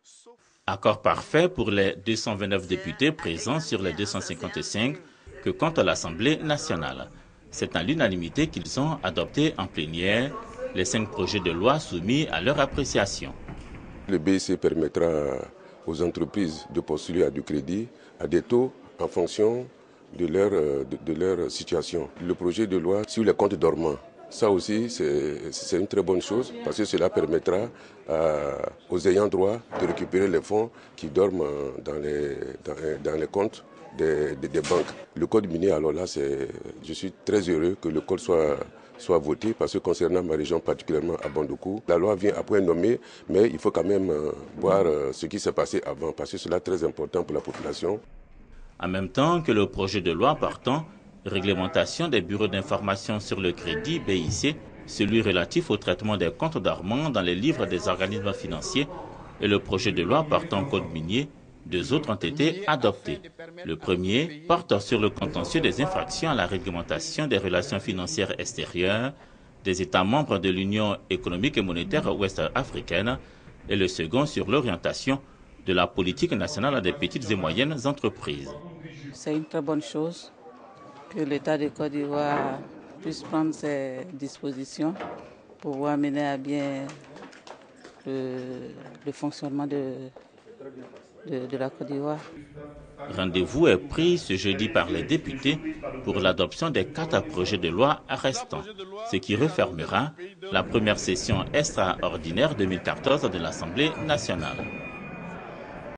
Accord parfait pour les 229 députés présents sur les 255 que compte l'Assemblée nationale. C'est à l'unanimité qu'ils ont adopté en plénière les 5 projets de loi soumis à leur appréciation. Le BIC permettra aux entreprises de postuler à du crédit à des taux en fonction de leur situation. Le projet de loi sur les comptes dormants, ça aussi c'est une très bonne chose parce que cela permettra aux ayants droit de récupérer les fonds qui dorment dans les comptes des banques. Le code minier, alors là, je suis très heureux que le code soit voté parce que concernant ma région, particulièrement à Bandoukou, la loi vient à point nommé, mais il faut quand même voir ce qui s'est passé avant parce que cela est très important pour la population. En même temps que le projet de loi portant réglementation des bureaux d'information sur le crédit BIC, celui relatif au traitement des comptes dormants dans les livres des organismes financiers et le projet de loi portant code minier, 2 autres ont été adoptés. Le premier porte sur le contentieux des infractions à la réglementation des relations financières extérieures des États membres de l'Union économique et monétaire ouest-africaine et le second sur l'orientation de la politique nationale des petites et moyennes entreprises. C'est une très bonne chose que l'État de Côte d'Ivoire puisse prendre ses dispositions pour pouvoir mener à bien le fonctionnement de la Côte d'Ivoire. Rendez-vous est pris ce jeudi par les députés pour l'adoption des 4 projets de loi restants, ce qui refermera la première session extraordinaire 2014 de l'Assemblée nationale.